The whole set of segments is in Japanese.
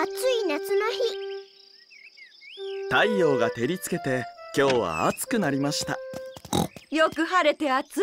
い夏の日。 太陽が照りつけて今日は暑くなりました。 よく晴れて暑いわ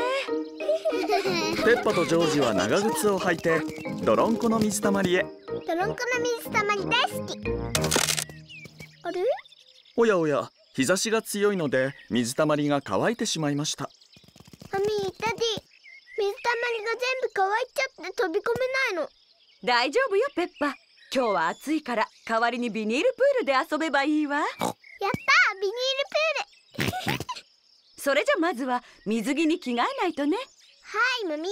ペッパとジョージは長靴を履いて泥んこの水たまりへ。 泥んこの水たまり大好き。あれ？ おやおや、日差しが強いので水たまりが乾いてしまいました。 マミー、ダディ、水たまりが全部乾いちゃって飛び込めないの。 大丈夫よペッパ。今日は暑いから代わりにビニールプールで遊べばいいわ。やったー、 ビニールプールそれじゃまずは水着に着替えないとね。 はい、マミ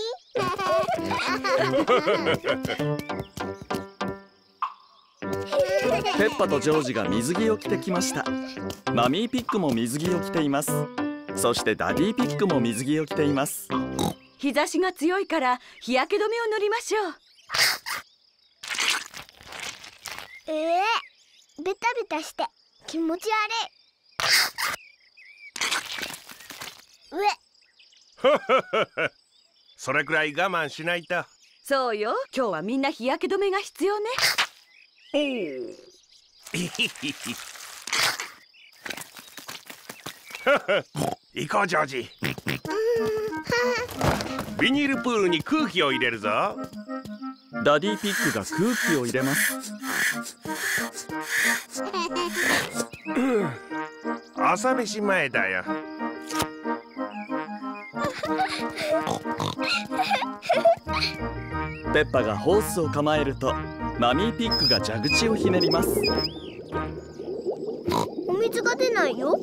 ー。ペッパとジョージが水着を着てきました。マミーピッグも水着を着ています。そしてダディピッグも水着を着ています。 日差しが強いから日焼け止めを塗りましょう。 ベタベタして気持ち悪い。 それくらい我慢しないと。 そうよ、今日はみんな日焼け止めが必要ね。 行こうジョージ。ビニールプールに空気を入れるぞ。 ダディピッグが空気を入れます。 朝飯前だよ。 ペッパがホースを構えるとマミーピッグが蛇口をひねります。 お水が出ないよ。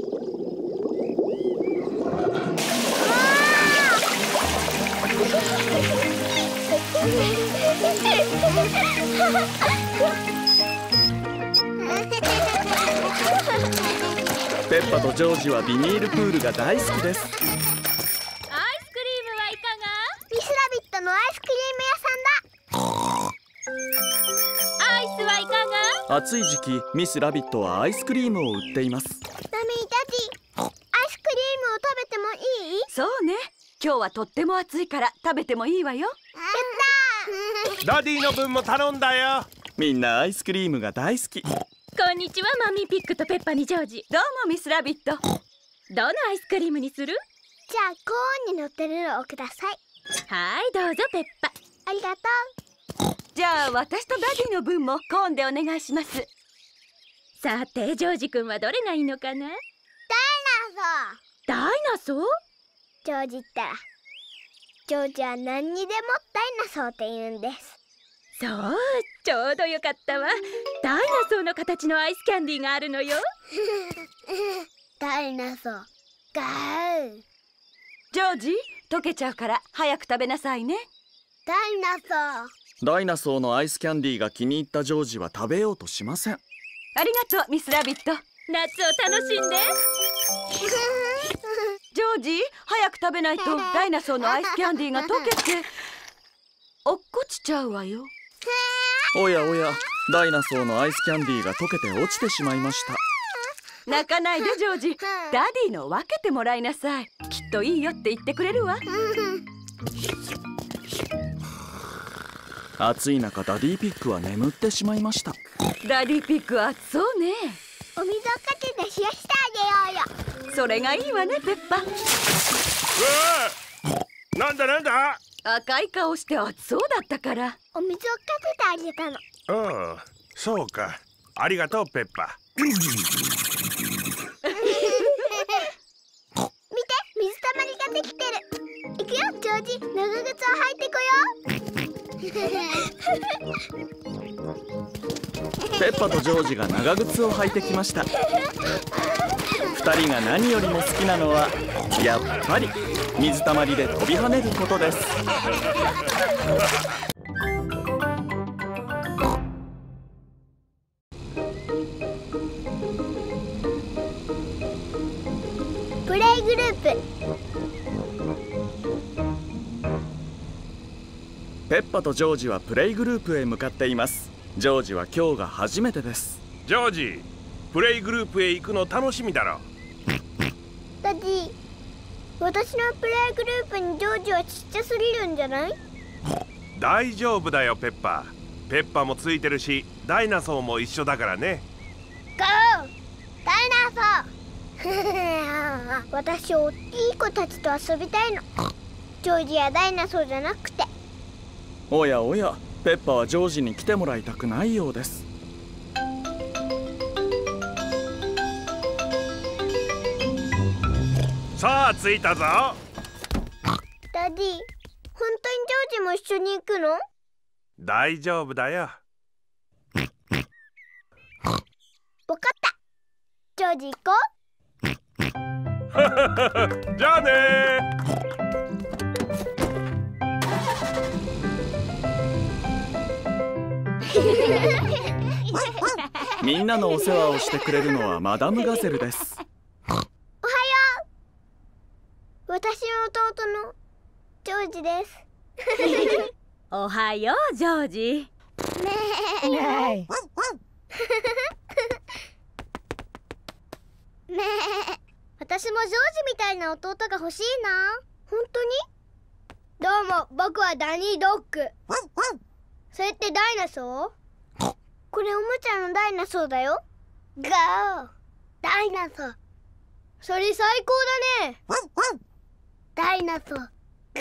ペッパとジョージはビニールプールが大好きです。 アイスクリームはいかが？ ミスラビットのアイスクリーム屋さんだ。 アイスはいかが？ 暑い時期、ミスラビットはアイスクリームを売っています。 マミー、ダディ、アイスクリームを食べてもいい？ そうね、今日はとっても暑いから食べてもいいわよ。やったー。ダディの分も頼んだよ。 みんなアイスクリームが大好き。 こんにちは、マミーピッグとペッパにジョージ。 どうもミスラビット。 どのアイスクリームにする？ じゃあコーンに乗ってるのをください。 はい、どうぞペッパ。 ありがとう。 じゃあ私とダディの分もコーンでお願いします。 さてジョージ君はどれがいいのかな？ ダイナソー。 ダイナソー？ ジョージったらジョージは何にでもダイナソーって言うんです。 そう、ちょうどよかったわ。ダイナソーの形のアイスキャンディーがあるのよ。 ダイナソー、ガー。 ジョージ、溶けちゃうから早く食べなさいね。 ダイナソー。 ダイナソーのアイスキャンディーが気に入ったジョージは食べようとしません。 ありがとうミスラビット。 夏を楽しんで。 ジョージ、早く食べないとダイナソーのアイスキャンディーが溶けて落っこちちゃうわよ。 おやおや、ダイナソーのアイスキャンディーが溶けて落ちてしまいました。 泣かないでジョージ、ダディの分けてもらいなさい。きっといいよって言ってくれるわ。 暑い中、ダディピッグは眠ってしまいました。 ダディピッグは暑そうね。 お水をかけて冷やしてあげようよ。 それがいいわねペッパ。 なんだなんだ。 赤い顔して暑そうだったからお水をかけてあげたの。 うん、そうか。ありがとうペッパ。 見て、水たまりができてる。行くよジョージ、長靴を履いてこよう。 ペッパとジョージが長靴を履いてきました。2人が何よりも好きなのはやっぱり水たまりで飛び跳ねることです。 プレイグループ。 ペッパとジョージはプレイグループへ向かっています。ジョージは今日が初めてです。 ジョージ、プレイグループへ行くの楽しみだろ。 ダディ、私のプレイグループにジョージはちっちゃすぎるんじゃない？ 大丈夫だよペッパ。 ペッパもついてるし、ダイナソーも一緒だからね。 ゴーダイナソー私大きい子たちと遊びたいの。ジョージやダイナソーじゃなくて。 おやおや、ペッパはジョージに来てもらいたくないようです。 さあ着いたぞ。 ダディ、本当にジョージも一緒に行くの？ 大丈夫だよ。 わかった。ジョージ行こじゃあねみんなのお世話をしてくれるのはマダムガゼルです。 おはよう。私の弟のジョージです。 おはよう、ジョージ。 ねえ私もジョージみたいな弟が欲しいな。本当に？どうも、僕はダニードッグ。それってダイナソー？これおもちゃのダイナソーだよ。ゴーダイナソー。それ最高だね。ダイナソーゴー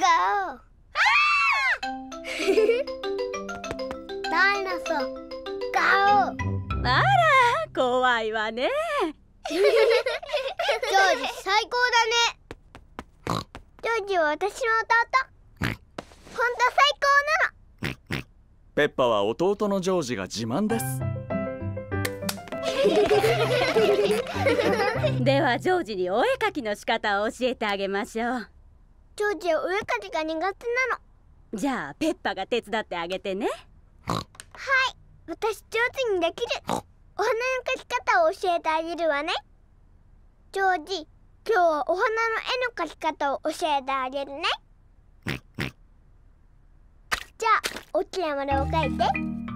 ダイナソーゴー。 あら、怖いわね。 ジョージ最高だね。ジョージは私の弟。ほんと最高なの。 ペッパは弟のジョージが自慢です。 ではジョージにお絵かきの仕方を教えてあげましょう。 ジョージはお絵かきが苦手なの。 じゃあペッパが手伝ってあげてね。 はい、私上手にできる。お花の描き方を教えてあげるわね。ジョージ、今日はお花の絵の描き方を教えてあげるね。じゃあ大きな丸を描いて。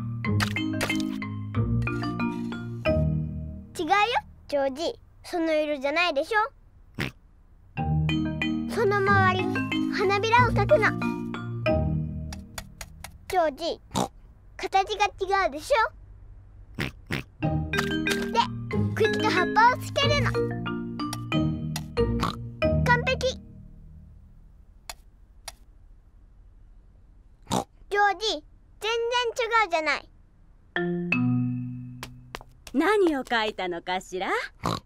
違うよ、ジョージ、その色じゃないでしょ。その周りに花びらを描くの。ジョージ、形が違うでしょ。で、茎と葉っぱをつけるの。完璧。ジョージ、全然違うじゃない。 何を描いたのかしら？ 私はお花を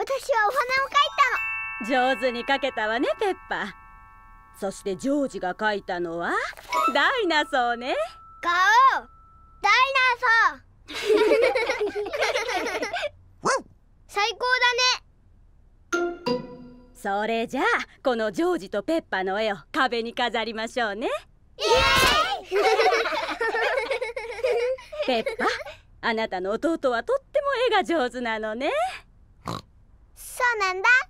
描いたの。 上手に描けたわね、ペッパ。そしてジョージが描いたのはダイナソーね。 ゴーダイナソー最高だね。 それじゃあこのジョージとペッパの絵を壁に飾りましょうね。 イエーイペッパ、あなたの弟はとっても絵が上手なのね。 そうなんだ。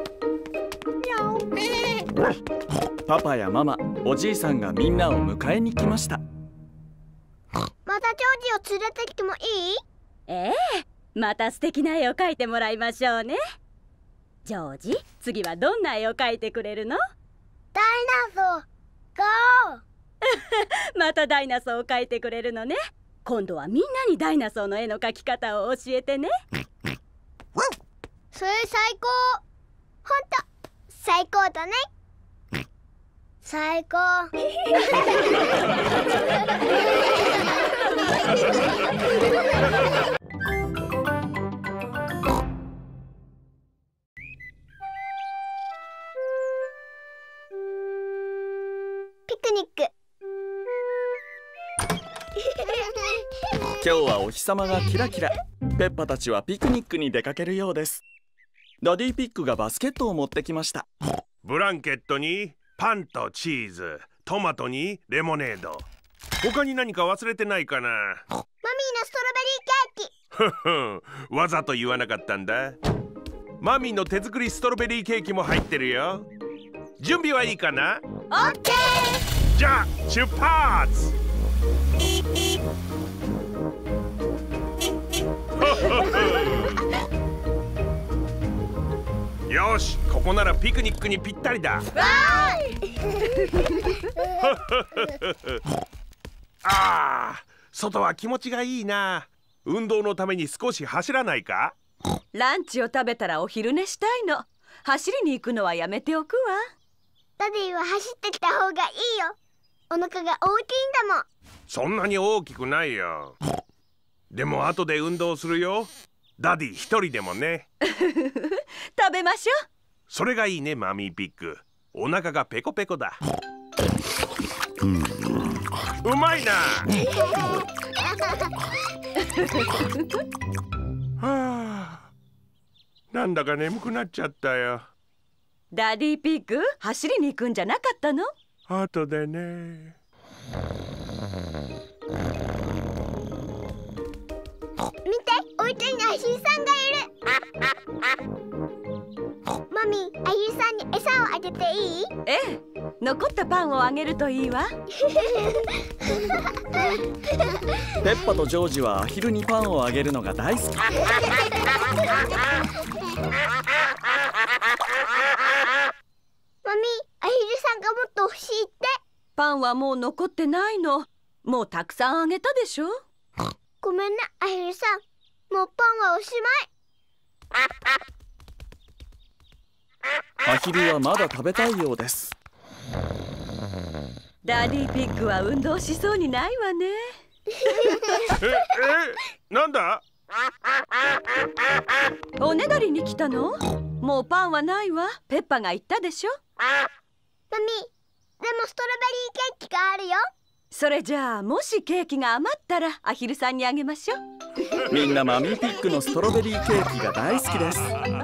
パパやママ、おじいさんがみんなを迎えに来ました。 またジョージを連れてきてもいい？ ええ、また素敵な絵を描いてもらいましょうね。ジョージ、次はどんな絵を描いてくれるの？ ダイナソーゴーまたダイナソーを描いてくれるのね。今度はみんなにダイナソーの絵の描き方を教えてね。 それ最高。ほんと最高だね。最高ピクニック。 今日はお日様がキラキラ。ペッパたちはピクニックに出かけるようです。ダディピッグがバスケットを持ってきました。 ブランケットにパンとチーズ、トマトにレモネード。他に何か忘れてないかな？ マミーのストロベリーケーキ。 ふふん、わざと言わなかったんだ。マミーの手作りストロベリーケーキも入ってるよ。準備はいいかな？ オッケー。 じゃあ出発。よし、ここならピクニックにぴったりだ。ああ、 外は気持ちがいいな。運動のために少し走らないか？ ランチを食べたらお昼寝したいの。走りに行くのはやめておくわ。 ダディは走ってきた方がいいよ。お腹が大きいんだもん。 そんなに大きくないよ。でも後で運動するよ。ダディ一人でもね。 食べましょう。 それがいいね、マミーピッグ。お腹がペコペコだ。うまいな。はあ、なんだか眠くなっちゃったよ。 ダディピッグ、走りに行くんじゃなかったの？ 後でね。 見て、お家にアヒルさんがいる。マミー、アヒルさんに餌をあげていい？ ええ、残ったパンをあげるといいわ。 ペッパとジョージはアヒルにパンをあげるのが大好き。 マミー、アヒルさんがもっと欲しいって。 パンはもう残ってないの。もうたくさんあげたでしょ。 ごめんね、アヒルさん。もうパンはおしまい。 アヒルはまだ食べたいようです。 ダディピッグは運動しそうにないわね。 なんだ？ おねだりに来たの？もうパンはないわ。ペッパが言ったでしょ。 マミー、でもストロベリーケーキがあるよ。 それじゃあ、もしケーキが余ったらアヒルさんにあげましょう。 みんなマミーピッグのストロベリーケーキが大好きです。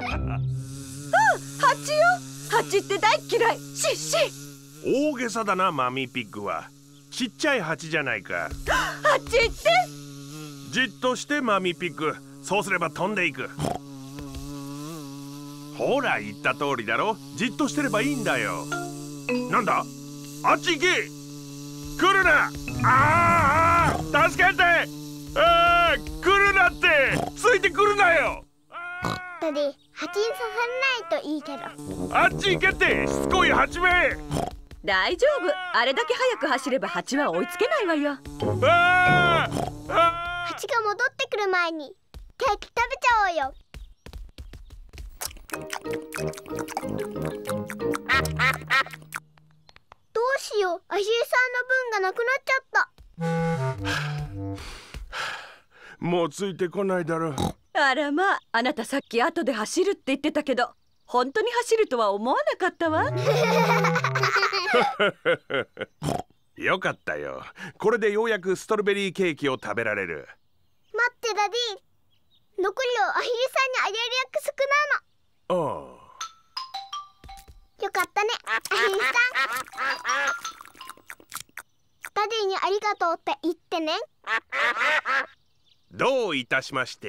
ハチよ。ハチって大嫌い。シッシッ。 大げさだな、マミーピッグは。ちっちゃい蜂じゃないか。 ハチって。 じっとしてマミーピッグ。そうすれば飛んでいく。ほら言った通りだろ。じっとしてればいいんだよ。なんだ、あっち行け。来るな。ああ、助けて。ああ、来るなって。ついてくるなよ。 ダディ、蜂に刺されないといいけど。 あっち行けって、しつこい蜂め。 大丈夫。あれだけ早く走れば蜂は追いつけないわよ。 ああ、 蜂が戻ってくる前にケーキ食べちゃおうよ。どうしよう、アヒルさんの分がなくなっちゃった。 もうついてこないだろう。 あらまあ、あなたさっき後で走るって言ってたけど、本当に走るとは思わなかったわ。 よかったよ。これでようやくストロベリーケーキを食べられる。 待ってダディ、残りをアヒルさんにあげる約束なの。 ああ、 よかったね、アヒルさん。ダディにありがとうって言ってね。 どういたしまして。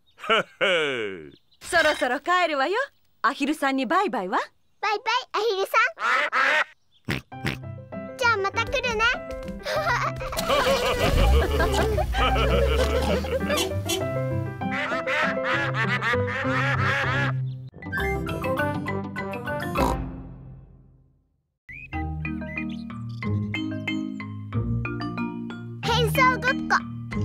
そろそろ帰るわよ。アヒルさんにバイバイは。 バイバイ、アヒルさん。じゃあまた来るね。変装ごっこ。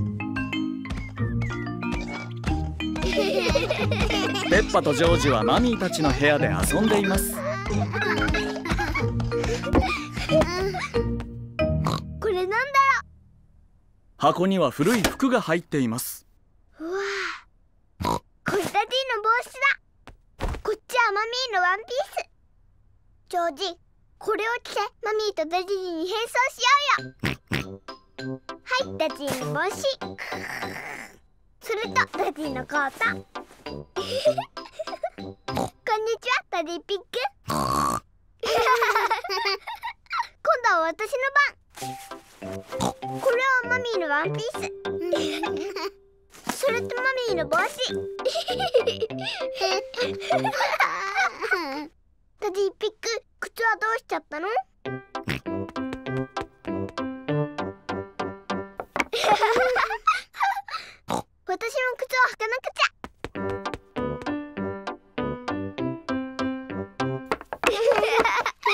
ペッパとジョージはマミーたちの部屋で遊んでいます。 これなんだろ箱には古い服が入っています。 う。うわあ、これダディの帽子だ。こっちはマミーのワンピース。ジョージ、これを着てマミーとダディに変装しようよ。はい、ダディの帽子。それとダディのコート。こんにちは、ダディピッグ。今度は私の番。これはマミーのワンピース。それとマミーの帽子。ダディピッグ、靴はどうしちゃったの？私も靴を履かなくちゃ。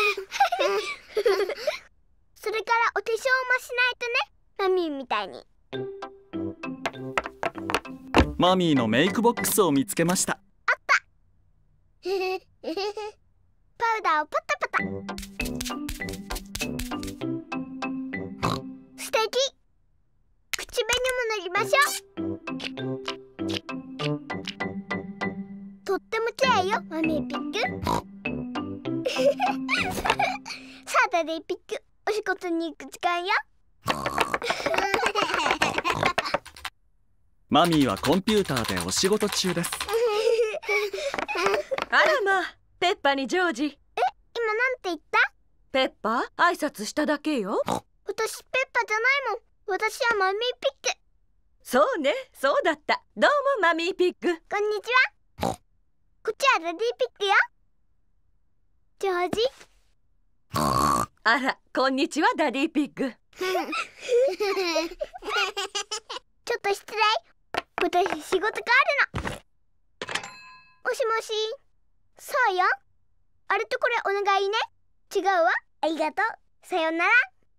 それからお化粧もしないとね、マミーみたいに。 マミーのメイクボックスを見つけました。 パウダーをパタパタ。素敵。口紅も塗りましょう。とっても綺麗よ、マミーピック。さあダディピック、お仕事に行く時間よ。 マミーはコンピューターでお仕事中です。 あらまあ、ペッパにジョージ。 今なんて言った？ ペッパ挨拶しただけよ。 私ペッパじゃないもん。私はマミーピック。 そうね、そうだった。どうもマミーピック。 こんにちは。こっちはダディピックよ。ジョージ。 あら、こんにちはダディピッグ。 ちょっと失礼。私仕事があるの。もしもし。そうよ。あれとこれお願いね。違うわ。ありがとう。さよなら。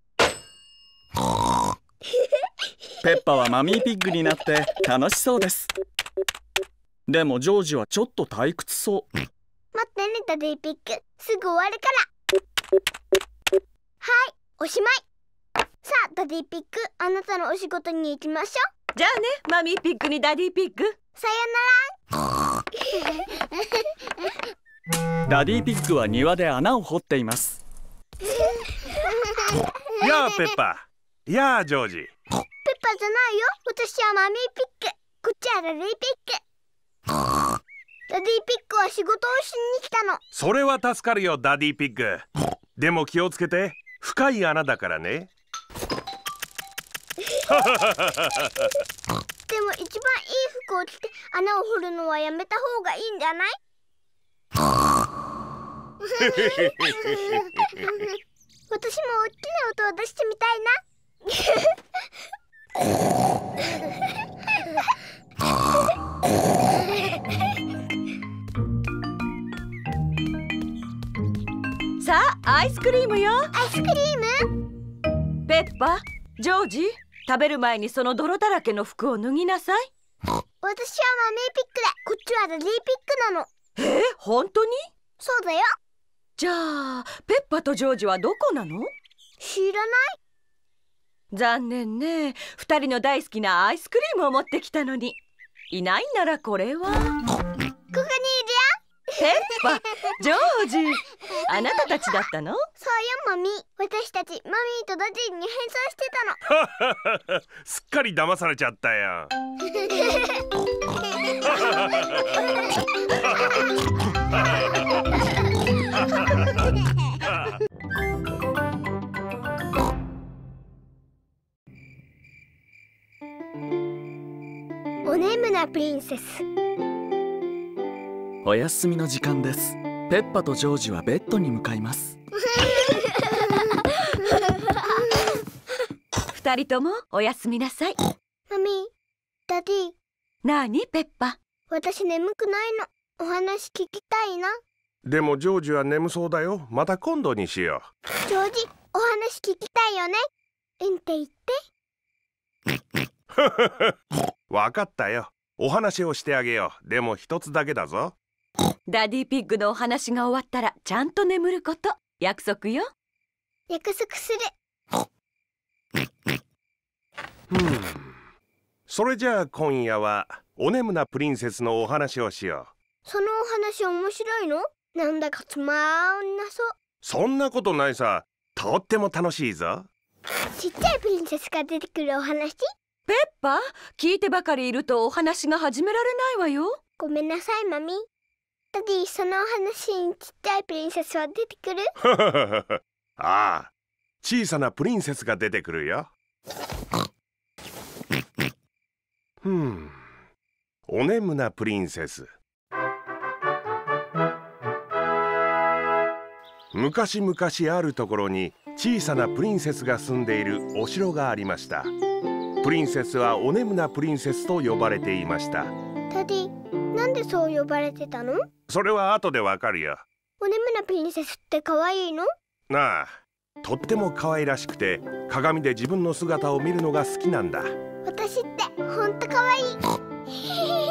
ペッパはマミーピッグになって楽しそうです。でもジョージはちょっと退屈そう。 待ってねダディピック。すぐ終わるから。はい、おしまい。さあダディピック、あなたのお仕事に行きましょう。 じゃあね、マミーピッグにダディピッグ。 さよなら。 ダディピッグは庭で穴を掘っています。 やあペッパ。やあジョージ。 ペッパじゃないよ。私はマミーピック。こっちはダディピック。ダディピックは仕事をしに来たの。 それは助かるよダディピッグ。でも気をつけて、深い穴だからね。 でも一番いい服を着て穴を掘るのはやめた方がいいんじゃない？私も大きな音を出してみたいな。 さあ、アイスクリームよ。 アイスクリーム？ ペッパ、ジョージ、食べる前にその泥だらけの服を脱ぎなさい。 私はマミーピックで、こっちはダディピックなの。 本当に？ そうだよ。 じゃあ、ペッパとジョージはどこなの？ 知らない。 残念ね。2人の大好きなアイスクリームを持ってきたのに。いないならこれは。 ここにいるよ。 ペッパ、ジョージ、あなたたちだったの？ そうよマミー。私たちマミーとダディに変装してたの。 すっかり騙されちゃったよ。 おねむなプリンセス。 お休みの時間です。ペッパとジョージはベッドに向かいます。 2人ともおやすみなさい。 マミー、ダディ。 なにペッパ？ 私眠くないの。お話聞きたいな。 でもジョージは眠そうだよ。また今度にしよジョージ、お話聞きたいよね。うんって言って。 わかったよ。お話をしてあげよう。でも一つだけだぞ。 ダディピッグのお話が終わったらちゃんと眠ること約束よ。 約束する。 それじゃあ今夜はおねむなプリンセスのお話をしよう。 そのお話面白いの？なんだかつまんなそう。 そんなことないさ。とっても楽しいぞ。 ちっちゃいプリンセスが出てくるお話？ ペッパ、聞いてばかりいるとお話が始められないわよ。 ごめんなさいマミー。ダディ、そのお話にちっちゃいプリンセスは出てくる？ ああ、小さなプリンセスが出てくるよ。おねむなプリンセス。昔々あるところに小さなプリンセスが住んでいるお城がありました。プリンセスはおねむなプリンセスと呼ばれていました。 ダディ、なんでそう呼ばれてたの？ それは後でわかるよ。 おねむなプリンセスって可愛いの？ なあ、とっても可愛らしくて鏡で自分の姿を見るのが好きなんだ。 私ってほんと可愛い。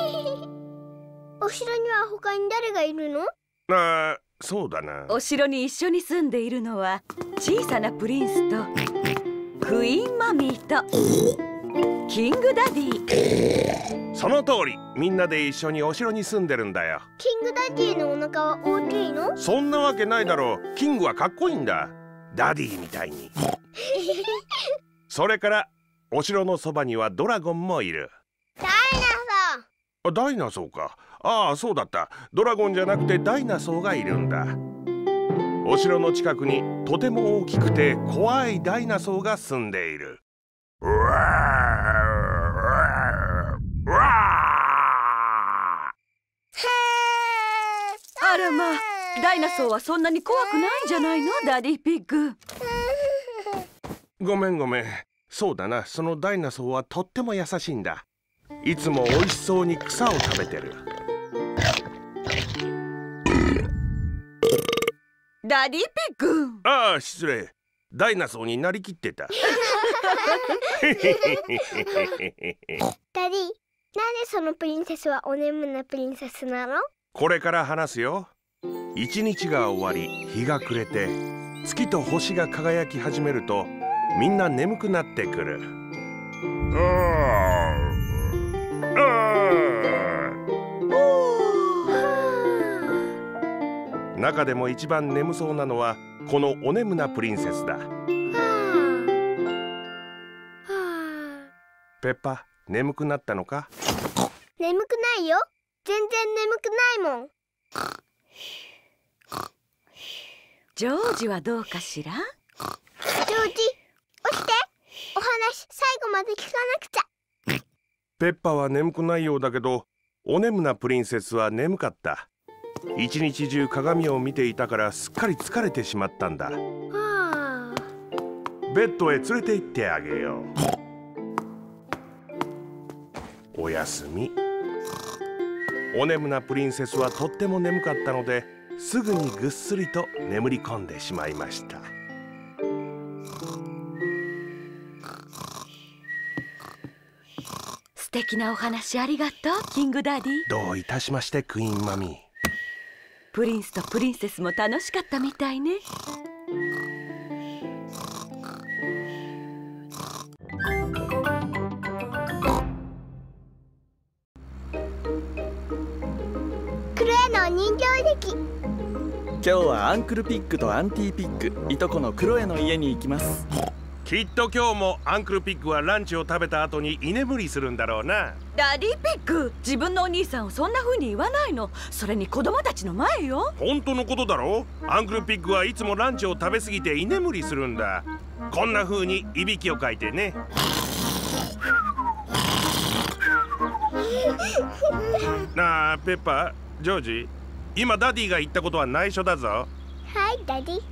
お城には他に誰がいるの？ ああ、そうだな。 お城に一緒に住んでいるのは小さなプリンスとクイーンマミーとキングダディ。 その通り、みんなで一緒にお城に住んでるんだよ。 キングダディのお腹は大きいの？ そんなわけないだろう。キングはかっこいいんだ。ダディみたいに。それからお城のそばにはドラゴンもいる。 ダイナソー。 あ、ダイナソーか。ああ、そうだった。ドラゴンじゃなくてダイナソーがいるんだ。お城の近くにとても大きくて怖いダイナソーが住んでいる。うわーうわあらまあ、ダイナソーはそんなに怖くないんじゃないの、ダディピッグ。 ごめんごめん。そうだな、そのダイナソーはとっても優しいんだ。いつも美味しそうに草を食べてる。 ダディピッグ。 ああ、失礼。ダイナソーになりきってた。 ダディ、なんでそのプリンセスはお眠なプリンセスなの？ これから話すよ。一日が終わり、日が暮れて月と星が輝き始めると、みんな眠くなってくる。中でも一番眠そうなのはこのお眠なプリンセスだ。ペッパ、眠くなったのか？ 眠くないよ。全然眠くないもん。 ジョージはどうかしら？ ジョージ、起きて。お話最後まで聞かなくちゃ。 ペッパは眠くないようだけど、お眠なプリンセスは眠かった。一日中鏡を見ていたからすっかり疲れてしまったんだ。ベッドへ連れて行ってあげよう。おやすみ。お眠なプリンセスはとっても眠かったので、すぐにぐっすりと眠り込んでしまいました。 素敵なお話ありがとう、キングダディ。 どういたしまして、クイーンマミー。 プリンスとプリンセスも楽しかったみたいね。 クロエのお人形劇。 今日はアンクルピッグとアンティピッグ、いとこのクロエの家に行きます。 きっと今日もアンクルピッグはランチを食べた後に居眠りするんだろうな。 ダディピッグ、自分のお兄さんをそんな風に言わないの。それに子供たちの前よ。 本当のことだろ。アンクルピッグはいつもランチを食べ過ぎて居眠りするんだ。こんな風にいびきをかいてね。なあ、ペッパ、ジョージ、今ダディが言ったことは内緒だぞ。 はい、ダディ。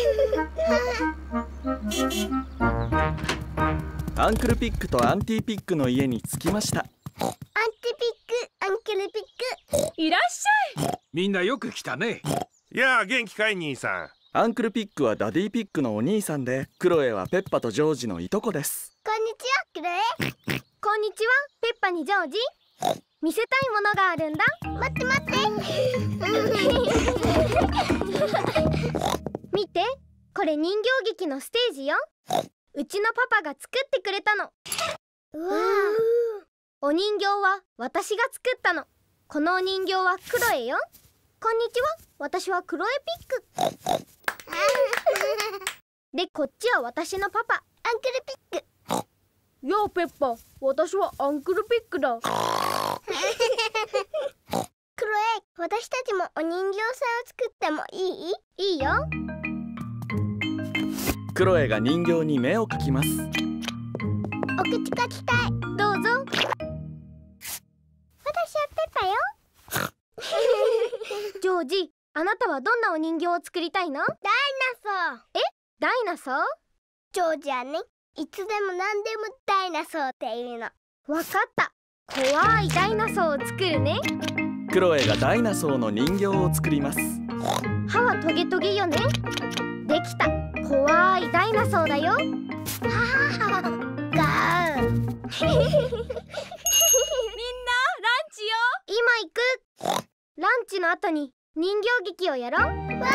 アンクルピッグとアンティピッグの家に着きました。 アンティピッグ、アンクルピッグ。 いらっしゃい。 みんなよく来たね。 やあ、元気かい兄さん。 アンクルピッグはダディピッグのお兄さんで、クロエはペッパとジョージのいとこです。 こんにちは、クロエ。 こんにちは、ペッパにジョージ。見せたいものがあるんだ。 待って待って。 見て、これ人形劇のステージよ。うちのパパが作ってくれたの。 うわお人形は私が作ったの。このお人形はクロエよ。こんにちは、私はクロエピック。で、こっちは私のパパ、 アンクルピック。 やあペッパ、私はアンクルピックだ。 クロエ、私たちもお人形さんを作ってもいい？ いいよ。 クロエが人形に目を描きます。 お口描きたい。 どうぞ。 私はペッパよ。 ジョージ、あなたはどんなお人形を作りたいの？ ダイナソー。 ダイナソー？ ジョージはね、いつでも何でもダイナソーって言うの。 わかった。怖いダイナソーを作るね。 クロエがダイナソーの人形を作ります。 歯はトゲトゲよね。できた。怖いダイナソーだよ。 ガーン。 みんなランチよ。 今行く。 チの後に人形劇をやろう。わ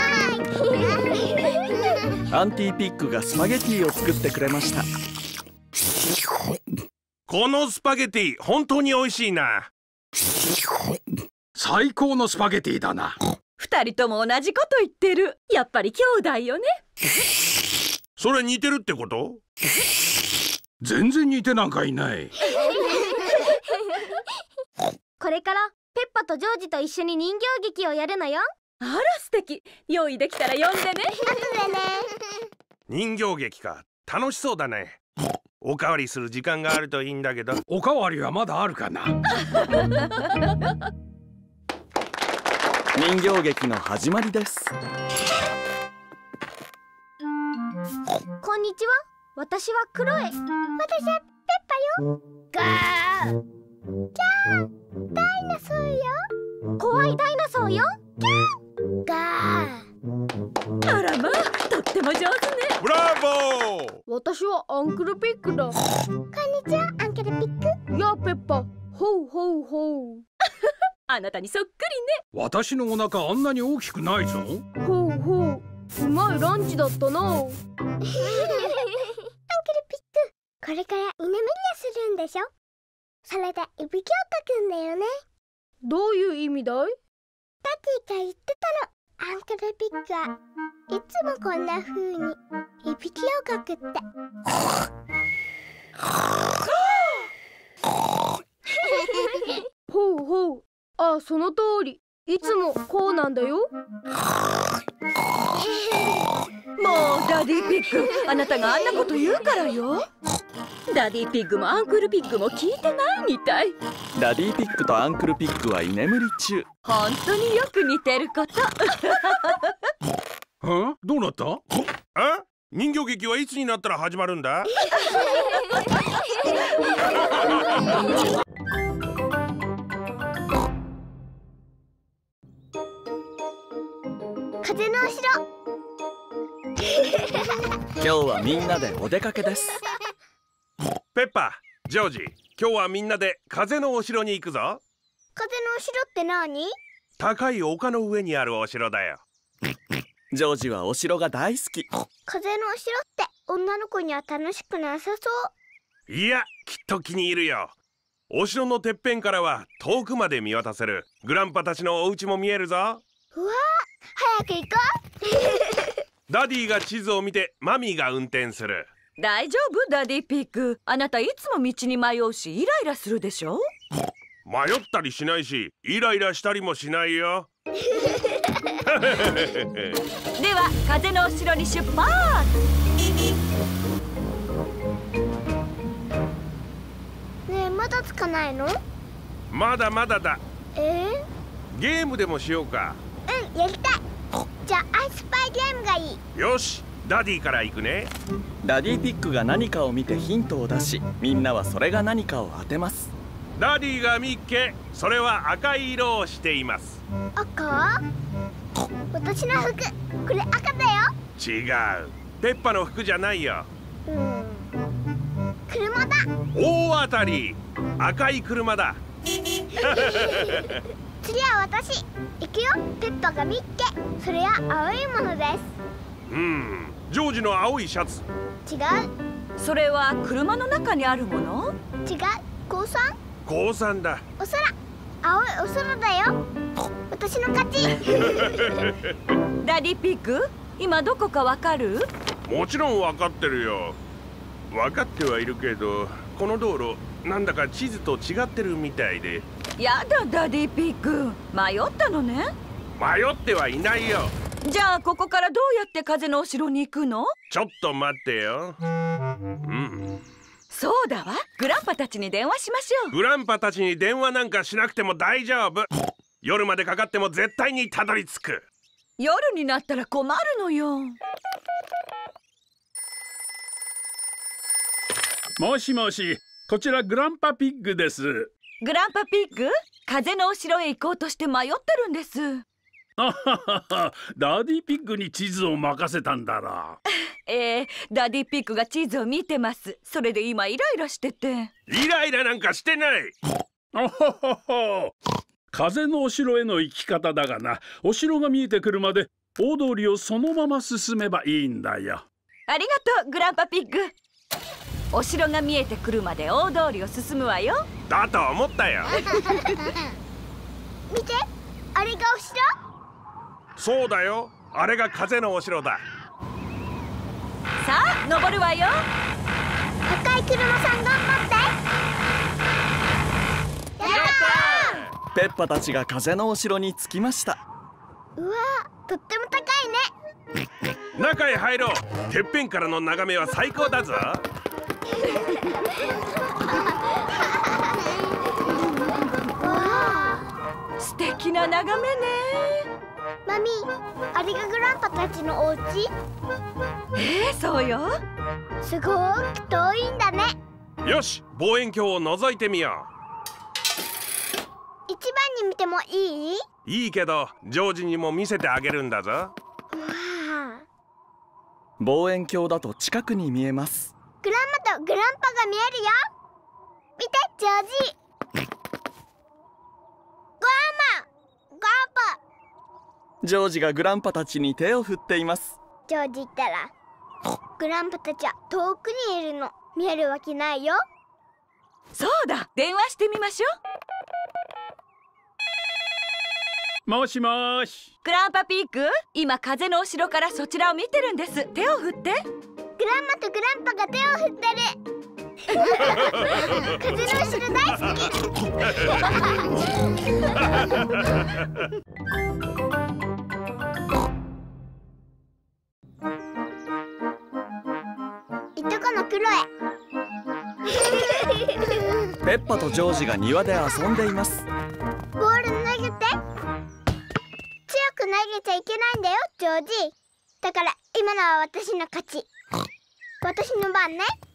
ーい。 アンティピッグがスパゲティを作ってくれました。 このスパゲティ本当に美味しいな。 最高のスパゲティだな。 二人とも同じこと言ってる。やっぱり兄弟よね。 それ似てるってこと？ 全然似てなんかいない。 これからペッパとジョージと一緒に人形劇をやるのよ。 あら素敵。用意できたら呼んでね。 人形劇か、楽しそうだね。おかわりする時間があるといいんだけど。 おかわりはまだあるかな。 人形劇の始まりです。 こんにちは。私はクロエ。私はペッパよ。ガー。キャー。ダイナソーよ。怖いダイナソーよ。キャー。ガー。 あらまあ、とっても上手ね。 ブラボー。 私はアンクルピックだ。こんにちは、アンクルピック。やあペッパ。ほうほうほう。 あなたにそっくりね。 私のお腹あんなに大きくないぞ。 ほうほう。うまいランチだったな。アンクルピック、これから居眠りをするんでしょ。それでいびきをかくんだよね。どういう意味だい？ダディが言ってたの。アンクルピックはいつもこんな風にいびきをかくって。ほうほう。ああ、その通り。いつもこうなんだよ。 もうダディピッグ、あなたがあんなこと言うからよ。 ダディピッグもアンクルピッグも聞いてないみたい。 ダディピッグとアンクルピッグは居眠り中。 本当によく似てること。 は？どうなった？ あ？人形劇はいつになったら始まるんだ？ 風のお城。 今日はみんなでお出かけです。 ペッパ、ジョージ、今日はみんなで風のお城に行くぞ。 風のお城って何？ 高い丘の上にあるお城だよ。 ジョージはお城が大好き。 風のお城って女の子には楽しくなさそう。 いや、きっと気に入るよ。お城のてっぺんからは遠くまで見渡せる。グランパたちのお家も見えるぞ。 うわー、早く行こう。 ダディが地図を見てマミーが運転する。 大丈夫ダディピッグ、あなたいつも道に迷うしイライラするでしょ。 迷ったりしないし、イライラしたりもしないよ。 では風のお城に出発。 ねえ、まだ着かないの？ まだまだだ。 ゲゲームでもしようか。 やりたい。じゃあアイスパイゲームがいい。 よし、ダディから行くね。 ダディピッグが何かを見てヒントを出し、みんなはそれが何かを当てます。 ダディが見っけ、それは赤い色をしています。 赤？私の服、これ赤だよ。 違う、ペッパの服じゃないよ。 車だ。 大当たり、赤い車だ。 次は私。行くよ。ペッパが見っけ、それは青いものです。 ジョージの青いシャツ。 違う。 それは車の中にあるもの？ 違う。高三？ 高三だ。 お空。青いお空だよ。私の勝ち。 ダディピッグ、今どこかわかる？ もちろん分かってるよ。分かってはいるけど、この道路なんだか地図と違ってるみたいで。 やだダディピッグ、迷ったのね。 迷ってはいないよ。 じゃあここからどうやって風のお城に行くの？ ちょっと待ってよ。 そうだわ、グランパたちに電話しましょう。 グランパたちに電話なんかしなくても大丈夫。夜までかかっても絶対にたどり着く。 夜になったら困るのよ。 もしもし、こちらグランパピッグです。 グランパピッグ、風のお城へ行こうとして迷ってるんです。 あははは、ダディピッグに地図を任せたんだろう。 ダディピッグが地図を見てます。それで今イライラしてて。 イライラなんかしてない。 おほほほ、 風のお城への行き方だがな、お城が見えてくるまで大通りをそのまま進めばいいんだよ。 ありがとうグランパピッグ。お城が見えてくるまで大通りを進むわよ。 だと思ったよ。 見て、あれがお城？ そうだよ、あれが風のお城だ。 さあ登るわよ。 赤い車さん頑張って。やったー！ ペッパたちが風のお城に着きました。 うわー、とっても高いね。 中へ入ろう。てっぺんからの眺めは最高だぞ。 素敵な眺めね。 マミー、あれがグランパたちのお家？ そうよ。 すごーく遠いんだね。 よし、望遠鏡を覗いてみよ一番に見てもいい？ いいけど、ジョージにも見せてあげるんだぞ。 うわー、 望遠鏡だと近くに見えます。 グランマとグランパが見えるよ。見て、ジョージ。グランマ、グランパ。 ジョージがグランパたちに手を振っています。 ジョージったら、グランパたちは遠くにいるの。見えるわけないよ。 そうだ、電話してみましょう。 もしもし。 グランパピーク、今風のお城からそちらを見てるんです。手を振って。 グランマとグランパが手を振ってる。風のお城大好き。いとこのクロエ。 ペッパとジョージが庭で遊んでいます。 ボール投げて。強く投げちゃいけないんだよ、ジョージ。だから今のは私の勝ち。私の番ね。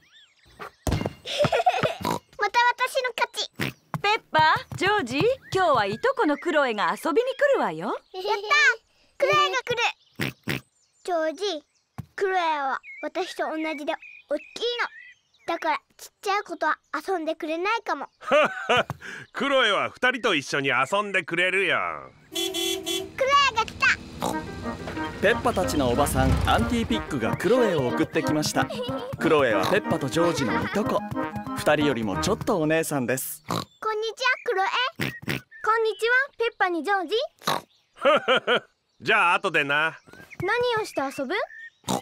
また私の勝ち。 ペッパ、ジョージ、今日はいとこのクロエが遊びに来るわよ。 やったー、クロエが来る。ジョージ、クロエは私と同じで大きいの。だからちっちゃい子とは遊んでくれないかも。 クロエは2人と一緒に遊んでくれるよ。 クロエが来た。 ペッパたちのおばさんアンティピックがクロエを送ってきました。クロエはペッパとジョージのいとこ。2人よりもちょっとお姉さんです。 こんにちは、クロエ。 こんにちは、ペッパにジョージ。 じゃあ後でな。 何をして遊ぶ？ 鬼ごっこしよ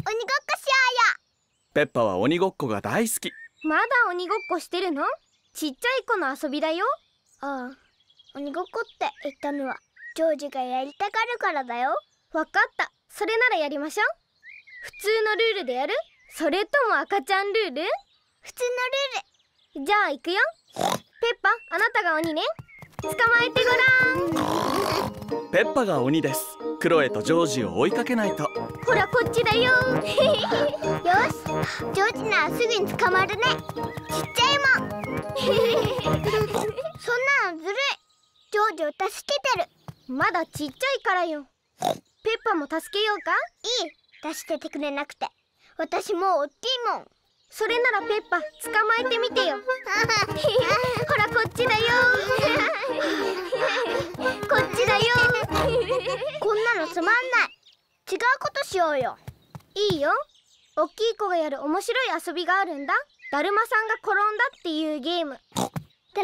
ペッパは鬼ごっこが大好き。 まだ鬼ごっこしてるの？ちっちゃい子の遊びだよ。 うよ。ああ、鬼ごっこって言ったのはジョージがやりたがるからだよ。 わかった。それならやりましょう。普通のルールでやる？それとも赤ちゃんルール？ 普通のルール。 じゃあ行くよ。ペッパ、あなたが鬼ね。捕まえてごらん。 ペッパが鬼です。クロエとジョージを追いかけないと。 ほらこっちだよ。 よし、ジョージならすぐに捕まるね。ちっちゃいもん。そんなのずるい。ジョージを助けてる。 まだちっちゃいからよ。ペッパも助けようか？ いい、助けてくれなくて。私もう大きいもん。 それならペッパ、捕まえてみてよ。ほらこっちだよ。こっちだよ。 こんなのつまんない。違うことしようよ。 いいよ。大きい子がやる面白い遊びがあるんだ。だるまさんが転んだっていうゲーム。 だるまさんが転んだ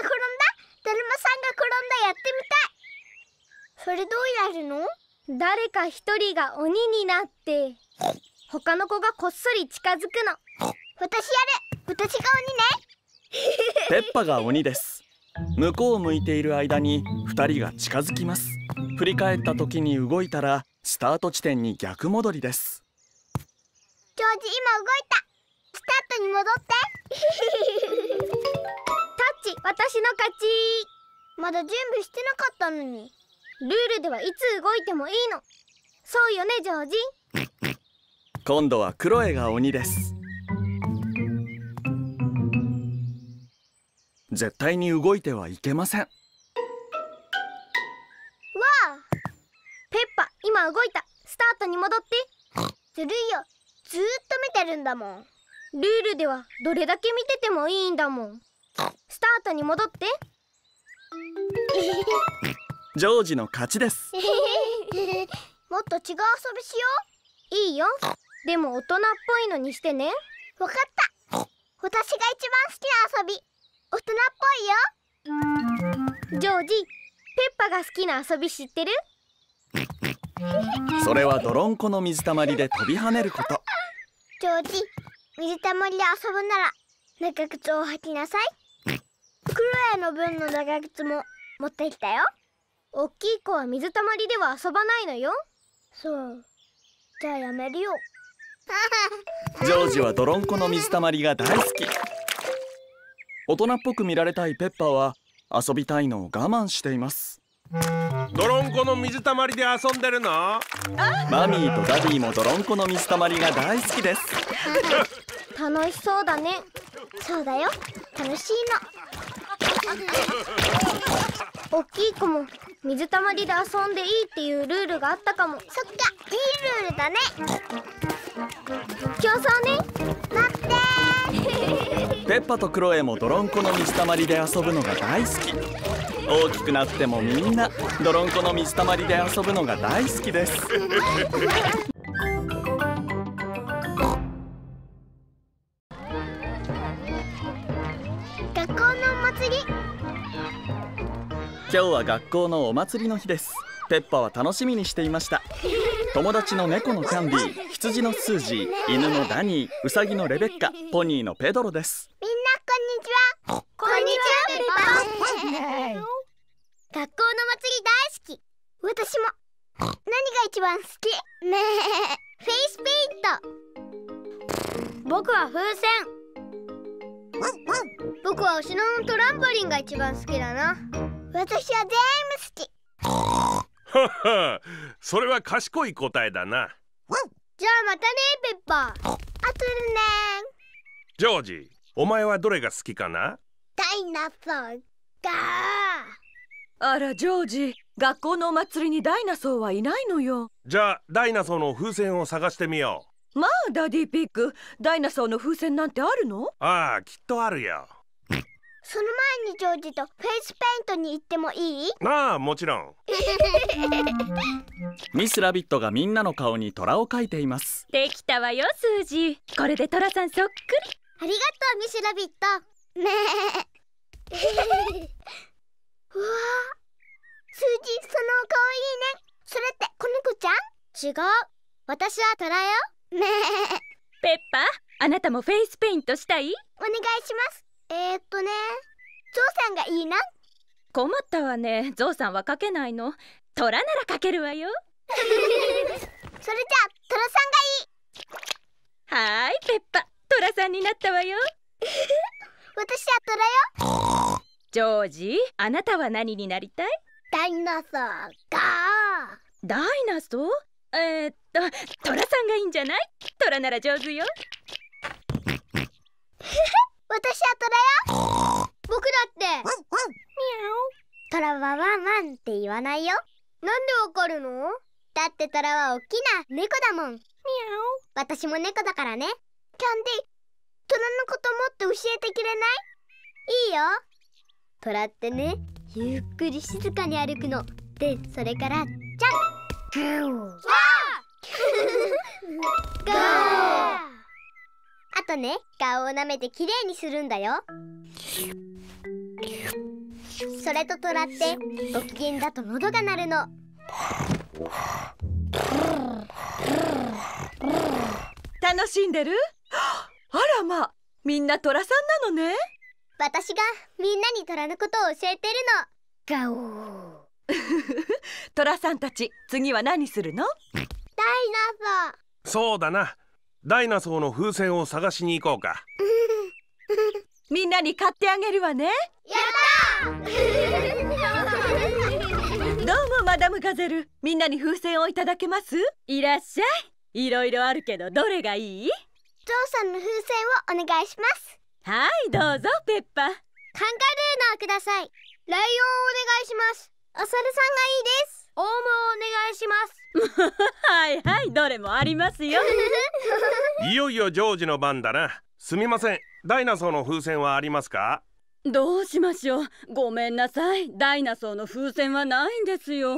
やってみたい。それどうやるの？ 誰か一人が鬼になって他の子がこっそり近づくの。 私やる。私がペッパが鬼です。向こうを向いている間に2人が近づきます。振り返った時に動いたらスタート地点に逆戻りです。 鬼ね。ジョージ、今動いた。スタートに戻って。 タッチ、私の勝ち。 まだ準備してなかったのに。 ルールではいつ動いてもいいの。そうよね、ジョージ。 今度はクロエが鬼です。絶対に動いてはいけません。 わあ、 ペッパ、今動いた。スタートに戻って。 ずるいよ。ずーっと見てるんだもん。 ルールではどれだけ見ててもいいんだもん。スタートに戻って。 いジョージの勝ちです。 もっと違う遊びしよう。いいよ。でも大人っぽいのにしてね。 わかった。私が一番好きな遊び、大人っぽいよ。 ジョージ、ペッパが好きな遊び知ってる？ それは泥んこの水たまりで飛び跳ねること。 ジョージ、水たまりで遊ぶなら長靴を履きなさい。クロエの分の長靴も持ってきたよ。 おっきい子は水たまりでは遊ばないのよ。 そう。じゃあやめるよ。 ジョージは泥んこの水たまりが大好き。大人っぽく見られたいペッパーは遊びたいのを我慢しています。 泥んこの水たまりで遊んでるの？ マミーとダディも泥んこの水たまりが大好きです。 楽しそうだね。 そうだよ、楽しいの。おっきい子も水たまりで遊んでいいっていうルールがあったかも。 そっか、いいルールだね。 競争ね。 待って。 ペッパとクロエも泥んこの水たまりで遊ぶのが大好き。大きくなってもみんな泥んこの水たまりで遊ぶのが大好きです。 学校のお祭り。 今日は学校のお祭りの日です。ペッパは楽しみにしていました。友達の猫のキャンディー、羊のスージー、犬のダニー、ウサギのレベッカ、ポニーのペドロです。 みんなこんにちは。こんにちは、ペッパ。学校の祭り大好き。私も。何が一番好き？ねえ、フェイスペイント。僕は風船。僕はお城のトランポリンが一番好きだな。私は全部好き。 はは、それは賢い答えだな。 じゃあまたね、ペッパ。あとでね。 ジョージ、お前はどれが好きかな？ ダイナソーが。 あらジョージ、学校のお祭りにダイナソーはいないのよ。 じゃあダイナソーの風船を探してみよう。まあダディピッグ、ダイナソーの風船なんてあるの？ ああ、きっとあるよ。 その前にジョージとフェイスペイントに行ってもいい？ ああ、もちろん。 ミスラビットがみんなの顔に虎を描いています。 できたわよスージー。これで虎さんそっくり。 ありがとうミスラビット。ねえ。うわー、スージ、そのお顔いいね。それって子猫ちゃん？違う、私は虎よ。ねえ。 ペッパー、あなたもフェイスペイントしたい？ お願いします。ゾウさんがいいな。 困ったわね、ゾウさんは描けないの。虎なら描けるわよ。 それじゃあ虎さんがいい。 はーいペッパ、虎さんになったわよ。 私は虎よ。 ジョージ、あなたは何になりたい？ ダイナソーが。 ダイナソー？虎さんがいいんじゃない？虎なら上手よ。 私は虎よ。僕だって。ミャオ。虎はワンワンって言わないよ。なんでわかるの？だって虎は大きな猫だもん。ミャオ。私も猫だからね。キャンディー、虎のこともっと教えてくれない？いいよ。虎ってね、ゆっくり静かに歩くの。で、それからじゃん。ガオ。ガオ。あとね、顔を舐めてきれいにするんだよ。それと虎ってご機嫌だと喉が鳴るの。 楽しんでる？あらまあ、みんな虎さんなのね。 私がみんなに虎のことを教えてるの。ガオー。 虎さんたち、次は何するの？ ダイナソー。 そうだな、ダイナソーの風船を探しに行こうか。 みんなに買ってあげるわね。 やったー。 どうもマダムガゼル、みんなに風船をいただけます？ いらっしゃい。いろいろあるけどどれがいい？ ゾウさんの風船をお願いします。 はい、どうぞペッパ。 カンガルーのをください。ライオンをお願いします。お猿さんがいいです。オウムをお願いします。 はいはい、どれもありますよ。 いよいよジョージの番だな。すみません、ダイナソーの風船はありますか？ どうしましょう。ごめんなさい。ダイナソーの風船はないんですよ。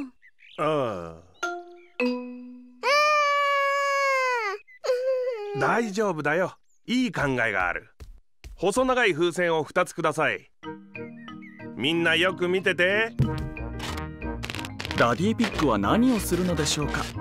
大丈夫だよ。いい考えがある。細長い風船を2つください。みんなよく見てて。 ダディピッグは何をするのでしょうか。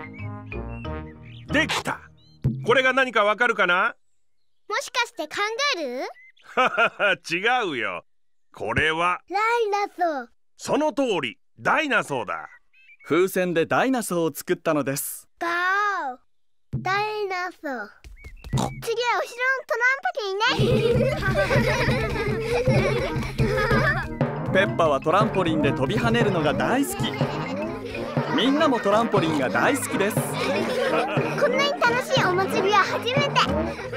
できた。これが何かわかるかな？ もしかしてカンガルー？ ははは、違うよ。これはダイナソー。 その通り、ダイナソーだ。 風船でダイナソーを作ったのです。 ガー。ダイナソー。次は後ろのトランポリンね。 ペッパはトランポリンで飛び跳ねるのが大好き。みんなもトランポリンが大好きです。 こんなに楽しいお祭りは初めて。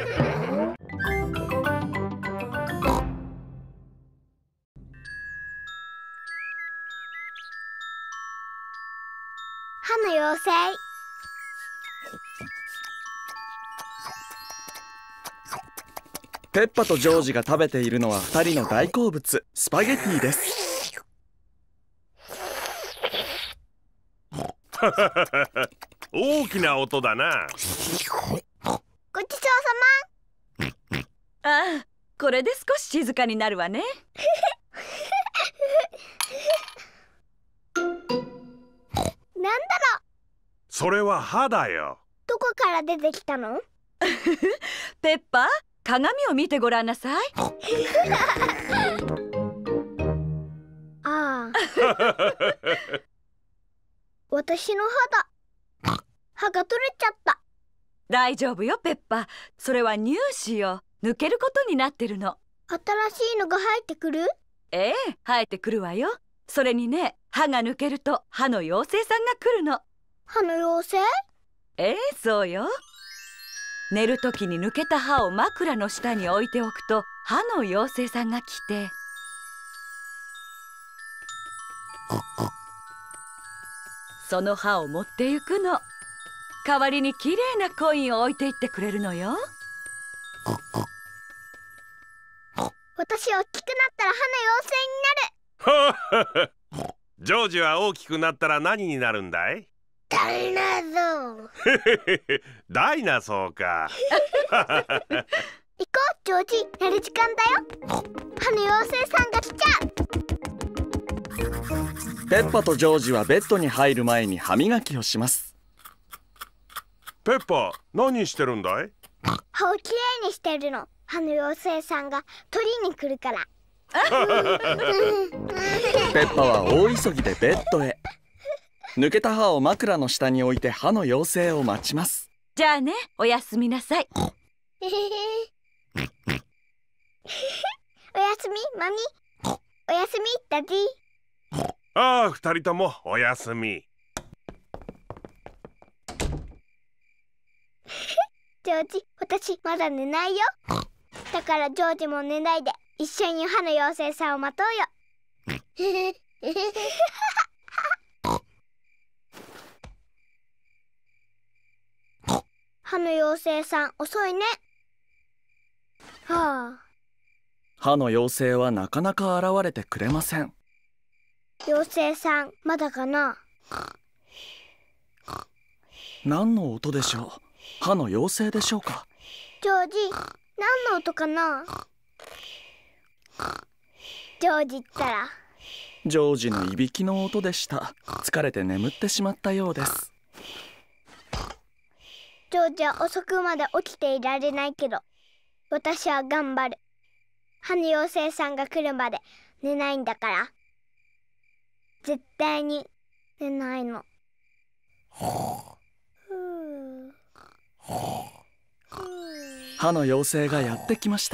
歯の妖精。 ペッパとジョージが食べているのは2人の大好物、スパゲティです。 大きな音だな。 ごちそうさま。 ああ、これで少し静かになるわね。 なんだろう。 それは歯だよ。 どこから出てきたの？ ペッパ、鏡を見てごらんなさい。 ああ。私の歯だ。歯が取れちゃった。 大丈夫よペッパ、それは乳歯よ。抜けることになってるの。 新しいのが生えてくる？ ええ、生えてくるわよ。それにね、歯が抜けると歯の妖精さんが来るの。 歯の妖精？ ええ、そうよ。寝るときに抜けた歯を枕の下に置いておくと歯の妖精さんが来て、その歯を持って行くの。代わりにきれいなコインを置いていってくれるのよ。 私大きくなったら歯の妖精になる。 ジョージは大きくなったら何になるんだい？ ダイナソー。 ダイナソーか。 行こうジョージ、寝る時間だよ。歯の妖精さんが来ちゃう。 ペッパとジョージはベッドに入る前に歯磨きをします。 ペッパ、何してるんだい？ 歯をきれいにしてるの。歯の妖精さんが取りに来るから。 ペッパは大急ぎでベッドへ。抜けた歯を枕の下に置いて歯の妖精を待ちます。 じゃあね、おやすみなさい。 おやすみマミ。おやすみダディ。 ああ、二人ともおやすみ。 ジョージ、私まだ寝ないよ。だからジョージも寝ないで一緒に歯の妖精さんを待とうよ。歯の妖精さん遅いね。はあ。 歯の妖精はなかなか現れてくれません。 妖精さんまだかな？ 何の音でしょう？歯の妖精でしょうか？ ジョージ、何の音かな？ジョージったらジョージのいびきの音でした。疲れて眠ってしまったようです。 ジョージは遅くまで起きていられないけど、私は頑張る。歯の妖精さんが来るまで寝ないんだから。絶対に寝ないの。 歯の妖精がやってきました。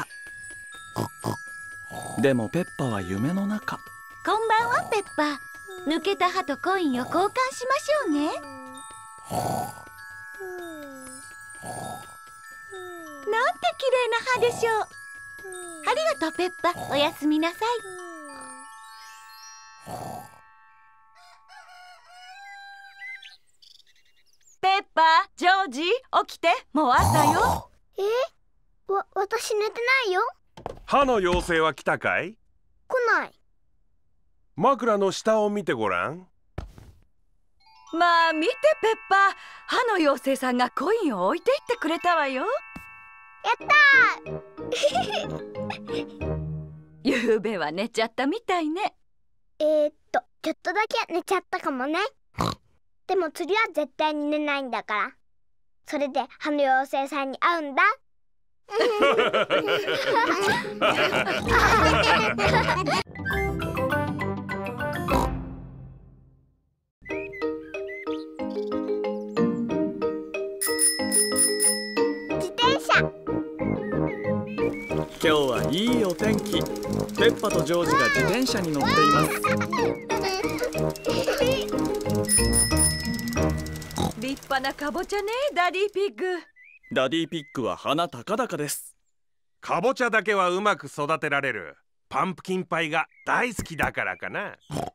でもペッパは夢の中。 こんばんはペッパ。抜けた歯とコインを交換しましょうね。なんて綺麗な歯でしょう。ありがとうペッパ。おやすみなさい。 ペッパ、ジョージ、起きて、もう朝よ。 私寝てないよ。 歯の妖精は来たかい？ 来ない。 枕の下を見てごらん。 まあ見てペッパー、歯の妖精さんがコインを置いていってくれたわよ。 やったーゆうべは寝ちゃったみたいね。 ちょっとだけ寝ちゃったかもね。でも次は絶対に寝ないんだから。それで歯の妖精さんに会うんだ。自転車。 今日はいいお天気。ペッパとジョージが自転車に乗っています。 立派なかぼちゃね、ダディピッグ。 ダディピッグは鼻高々です。 かぼちゃだけはうまく育てられるパンプキンパイが大好きだからかな。 ジョージ、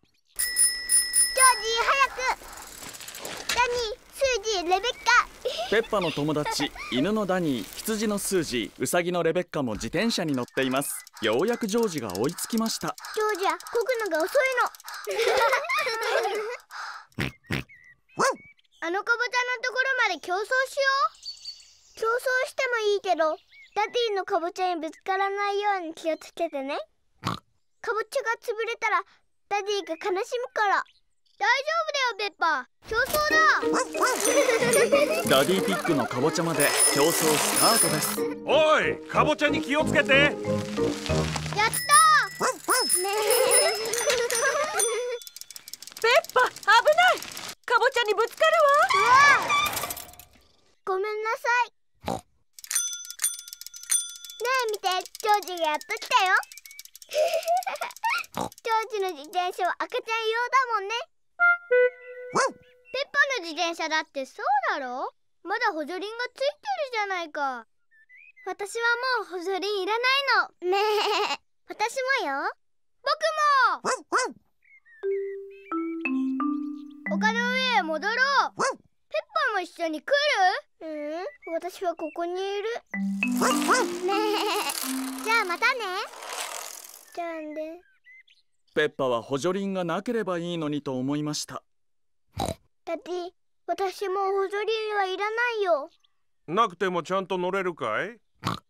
早く。ダニー、スージー、レベッカ。 ペッパの友達、犬のダニー、羊のスージー、ウサギのレベッカも自転車に乗っています。ようやくジョージが追いつきました。 ジョージはこぐのが遅いの。あのかぼちゃのところまで競争しよう。競争してもいいけど、ダディのかぼちゃにぶつからないように気をつけてね。かぼちゃが潰れたらダディが悲しむから。大丈夫だよペッパー、競争だ。 ダディピッグのかぼちゃまで競争スタートです。 おい、かぼちゃに気をつけて。 やったー。 ペッパ、危ない。かぼちゃにぶつかるわ。 ごめんなさい。ねえ見て、ジョージがやっと来たよ。ジョージの自転車は赤ちゃん用だもんね。ペッパの自転車だってそうだろ。まだ補助輪がついてるじゃないか。私はもう補助輪いらないの。ねえ、私もよ。僕も。丘の上へ戻ろう。ペッパも一緒に来る？私はここにいる。ねえ、じゃあまたね。じゃあね。 ペッパは補助輪がなければいいのにと思いました。 ダディ、私も補助輪はいらないよ。 なくてもちゃんと乗れるかい？ 乗れる。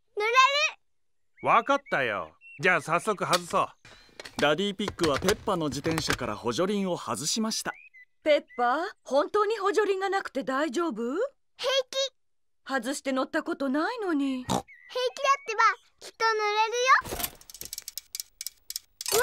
わかったよ。じゃあ早速外そう。 ダディピッグはペッパの自転車から補助輪を外しました。 ペッパー、本当に補助輪がなくて大丈夫？ 平気。 外して乗ったことないのに。 平気だってば、きっと乗れるよ。う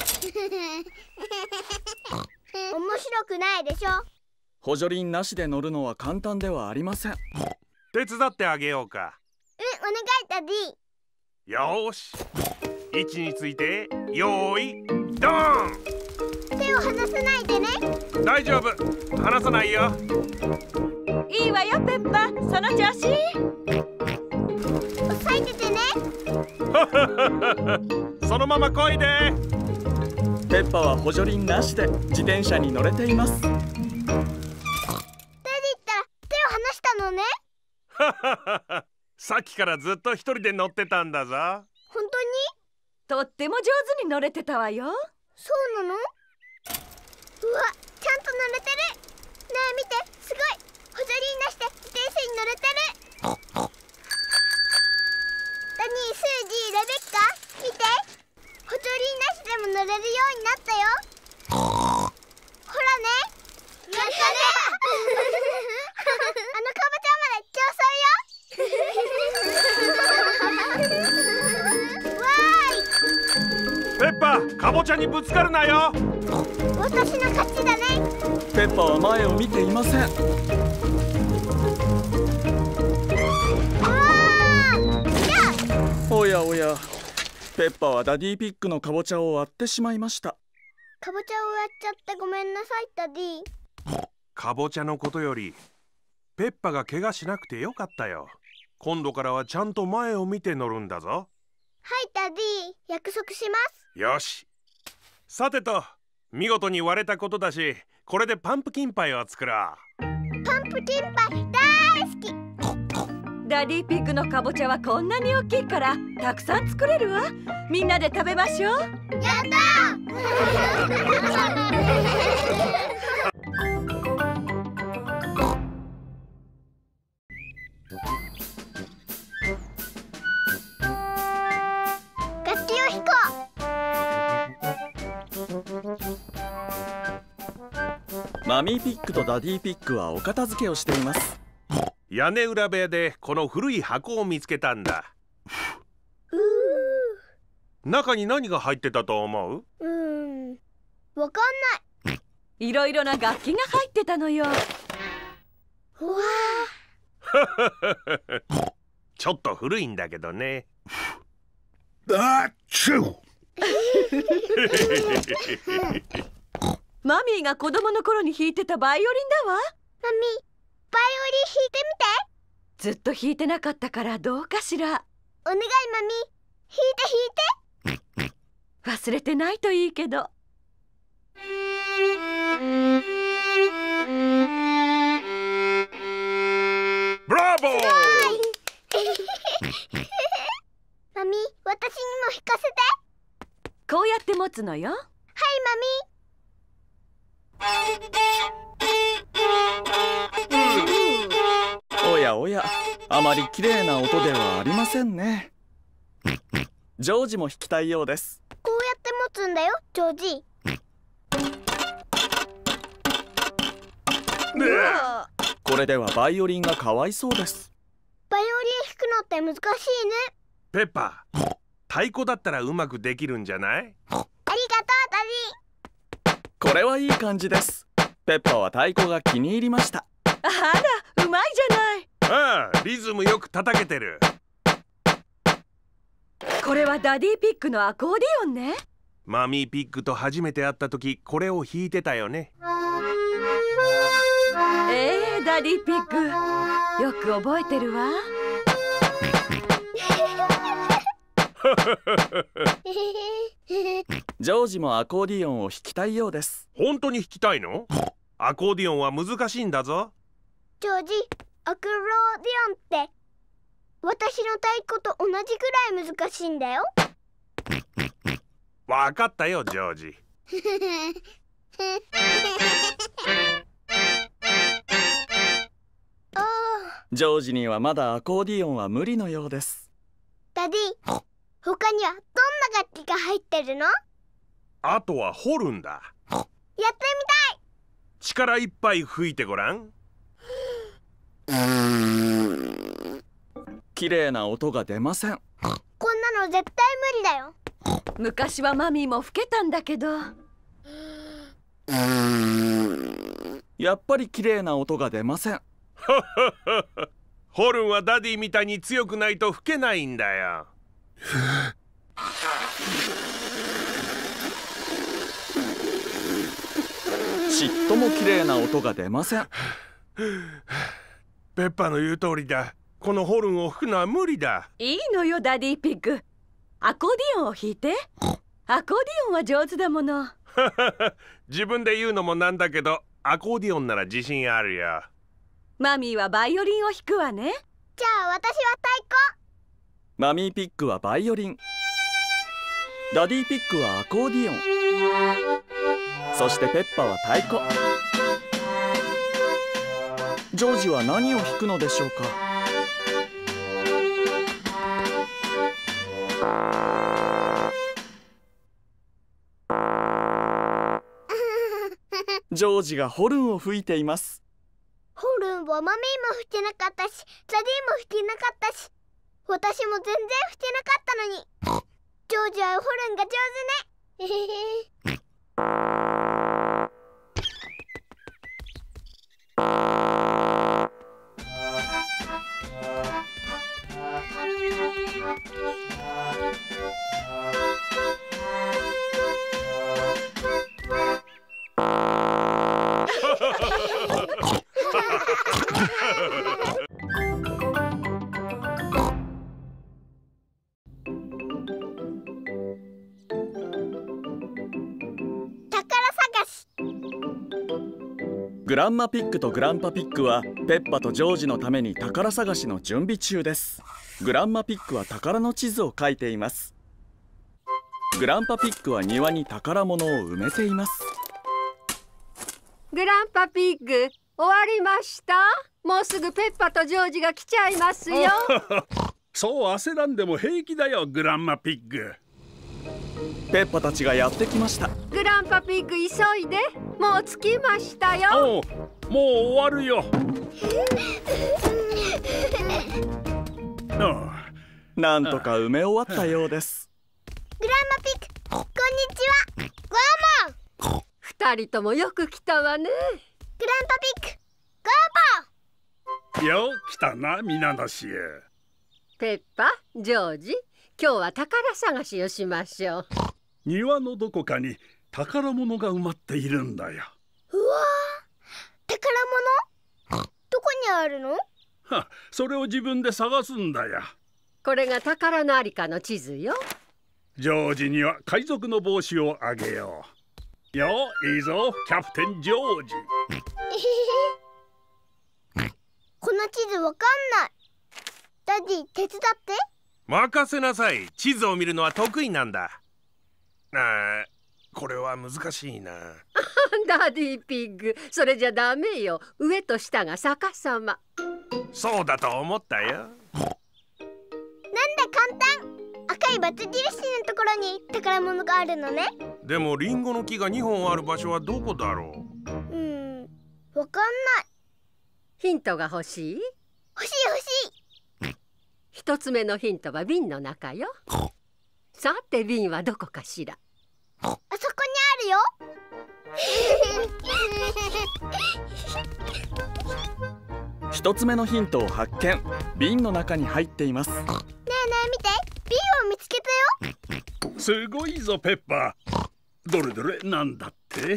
わ面白くないでしょ。 補助輪なしで乗るのは簡単ではありません。 手伝ってあげようか。 お願いダディ。 よーし、位置についてよーいドーン。 手を離さないでね。 大丈夫、離さないよ。 いいわよペッパ、その調子。 押さえててね。 そのまま漕いで。 ペッパは補助輪なしで自転車に乗れています。 ダディったら手を離したのね。 さっきからずっと一人で乗ってたんだぞ。 本当に？ とっても上手に乗れてたわよ。 そうなの？うわ、ちゃんと乗れてる。ねえ見て、すごい。補助輪なしで自転車に乗れてる。ダニー、スージー、レベッカ、見て。補助輪なしでも乗れるようになったよ。ほらね。やったね。あのかぼちゃまで競争よ。わーい。 ペッパ、かぼちゃにぶつかるなよ。 私の勝ちだね。 ペッパは前を見ていません。おやおや、ペッパはダディピッグのかぼちゃを割ってしまいました。 かぼちゃを割っちゃってごめんなさいダディ。 かぼちゃのことよりペッパが怪我しなくてよかったよ。今度からはちゃんと前を見て乗るんだぞ。 はいダディ、約束します。 よし。さてと、見事に割れたことだし、これでパンプキンパイを作ろう。 パンプキンパイ大好き。 ダディピッグのかぼちゃはこんなに大きいからたくさん作れるわ。みんなで食べましょう。 やった楽器を弾こう。マミーピッグとダディピッグはお片付けをしています。 屋根裏部屋でこの古い箱を見つけたんだ。中に何が入ってたと思う？ わかんない。 いろいろな楽器が入ってたのよ。わあちょっと古いんだけどね。 マミーが子供の頃に弾いてたバイオリンだわ。 マミー、バイオリン弾いてみて。 ずっと弾いてなかったからどうかしら。 お願いマミー、弾いて。 忘れてないといいけど。 ブラボーマミー、私にも弾かせて。 こうやって持つのよ。 はいマミー。おやおや、あまり綺麗な音ではありませんね。ジョージも弾きたいようです。 こうやって持つんだよ、ジョージ。 これではバイオリンがかわいそうです。 バイオリン弾くのって難しいね。 ペッパー、太鼓だったらうまくできるんじゃない？ ありがとう、ダディ。 これはいい感じです。ペッパは太鼓が気に入りました。 あら、うまいじゃない。 ああ、リズムよく叩けてる。 これはダディピッグのアコーディオンね。 マミーピッグと初めて会った時これを弾いてたよね。 ダディピッグよく覚えてるわ。 ジョージもアコーディオンを弾きたいようです。 本当に弾きたいの？アコーディオンは難しいんだぞ。 ジョージ、アコーディオンって私の太鼓と同じくらい難しいんだよ。 わかったよ、ジョージ。 ジョージにはまだアコーディオンは無理のようです。 ダディ、他にはどんな楽器が入ってるの？ あとはホルンだ。 やってみたい。 力いっぱい吹いてごらん。 綺麗な音が出ません。 こんなの絶対無理だよ。 昔はマミーも吹けたんだけど。 やっぱり綺麗な音が出ません。 ホルンはダディみたいに強くないと吹けないんだよ。 ちっとも綺麗な音が出ません。 ペッパーの言う通りだ。このホルンを吹くのは無理だ。 いいのよ、ダディピッグ。アコーディオンを弾いて。アコーディオンは上手だもの。 自分で言うのもなんだけど、アコーディオンなら自信あるよ。 マミーはバイオリンを弾くわね。 じゃあ私は太鼓。 マミーピッグはバイオリン、ダディピッグはアコーディオン、そしてペッパは太鼓。ジョージは何を弾くのでしょうか。ジョージがホルンを吹いています。 ホルンはマミーも吹けなかったし、ダディも吹けなかったし、私も全然吹けなかったのに。ジョージはホルンが上手ね。 グランマピッグとグランパピッグはペッパとジョージのために宝探しの準備中です。グランマピッグは宝の地図を描いています。グランパピッグは庭に宝物を埋めています。 グランパピッグ、終わりました。もうすぐペッパとジョージが来ちゃいますよ。 そう焦らんでも平気だよ、グランマピッグ。 ペッパたちがやってきました。 グランパピッグ、急いで。もう着きましたよ。 もう終わるよ。 なんとか埋め終わったようです。 グランマピッグ、こんにちは。ゴーモン。 二人ともよく来たわね。 グランパピッグ、ゴーモン。 よう来たな、皆の衆。 ペッパ、ジョージ、今日は宝探しをしましょう。 庭のどこかに宝物が埋まっているんだよ。 うわー、宝物？どこにあるの？ は、それを自分で探すんだよ。 これが宝のありかの地図よ。 ジョージには海賊の帽子をあげよう。よ、いいぞ、キャプテンジョージ。 この地図わかんない。ダディ、手伝って。 任せなさい。地図を見るのは得意なんだ。これは難しいな。 ダディピッグ、それじゃダメよ。上と下が逆さま。 そうだと思ったよ。 なんだ、簡単。赤いバツ印のところに宝物があるのね。 でもリンゴの木が2本ある場所はどこだろう。 わかんない。 ヒントが欲しい？ 欲しい。 一つ目のヒントは瓶の中よ。さて、瓶はどこかしら。 あそこにあるよ。一つ目のヒントを発見。瓶の中に入っています。ねえねえ見て、瓶を見つけたよ。 すごいぞペッパ。どれどれ、なんだって。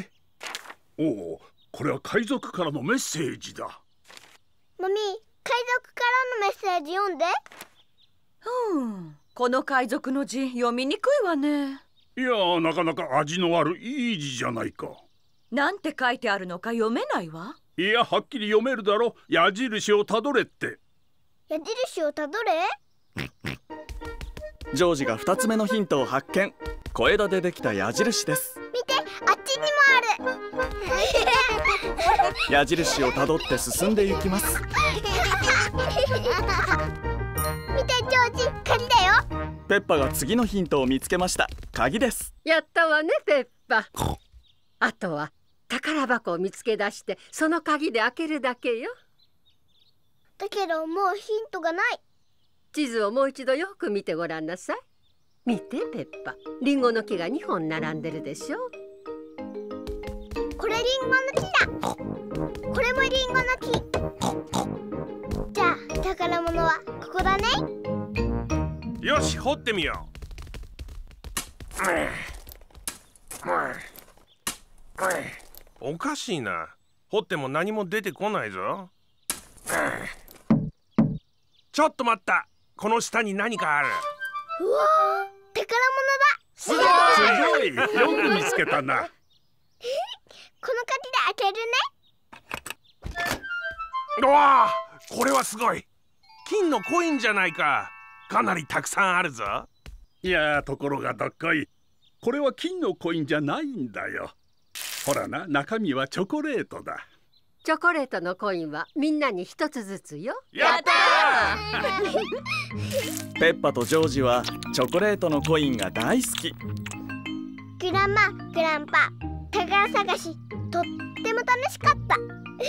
おお、これは海賊からのメッセージだ。 マミー、海賊からのメッセージ読んで。 この海賊の字読みにくいわね。 いや、なかなか味のあるいい字じゃないか。 なんて書いてあるのか読めないわ。 いや、はっきり読めるだろ。矢印をたどれって。 矢印をたどれ？ ジョージが2つ目のヒントを発見。小枝でできた矢印です。 見て、あっちにもある。 矢印をたどって進んでいきます。 見て、ジョージ、鍵だよ。 ペッパが次のヒントを見つけました。鍵です。 やったわね、ペッパ。あとは宝箱を見つけ出して、その鍵で開けるだけよ。 だけどもうヒントがない。 地図をもう一度よく見てごらんなさい。見て、ペッパ、リンゴの木が2本並んでるでしょ。 これリンゴの木だ。これもリンゴの木。じゃあ宝物はここだね。 よし、掘ってみよう。おかしいな。掘っても何も出てこないぞ。ちょっと待った。この下に何かある。 うわー、宝すごい。 すごい、よく見つけたな。 物だ。この鍵で開けるね。 うわあ、これはすごい。金のコインじゃないか。かなりたくさんあるぞ。 いや、ところがどっこい。これは金のコインじゃないんだよ。ほらな、中身はチョコレートだ。 チョコレートのコインはみんなに一つずつよ。 やったーペッパとジョージはチョコレートのコインが大好き。 グランマ、グランパ、宝探しとっても楽しかった。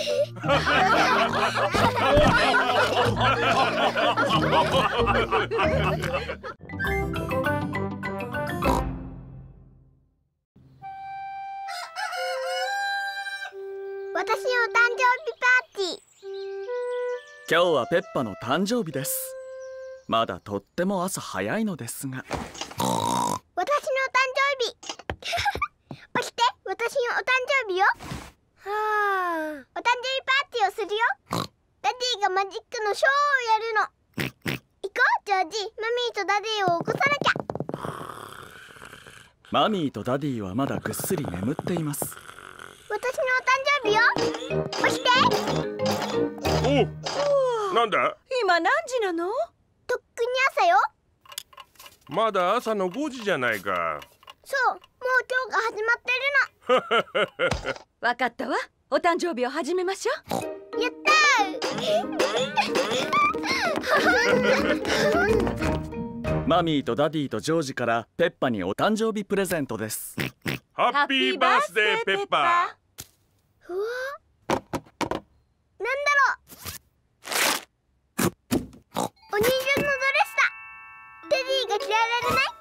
私の誕生日パーティー。 今日はペッパの誕生日です。まだとっても朝早いのですが。 私の誕生日。起きて、私のお誕生日よ。はあ、お誕生日パーティーをするよ。ダディがマジックのショーをやるの。行こう、ジョージ。マミーとダディを起こさなきゃ。 マミーとダディはまだぐっすり眠っています。 私私のお誕生日よ。押して。 お、なんだ？ 今何時なの？ とっくに朝よ。 まだ朝の5時じゃないか。 そう、もう今日が始まってるの。 わかったわ。お誕生日を始めましょう。 やったー。 マミーとダディとジョージからペッパにお誕生日プレゼントです。 ハッピーバースデーペッパうわ、なんだろう。お人形のドレスだ。テディが着られない。どうもありがと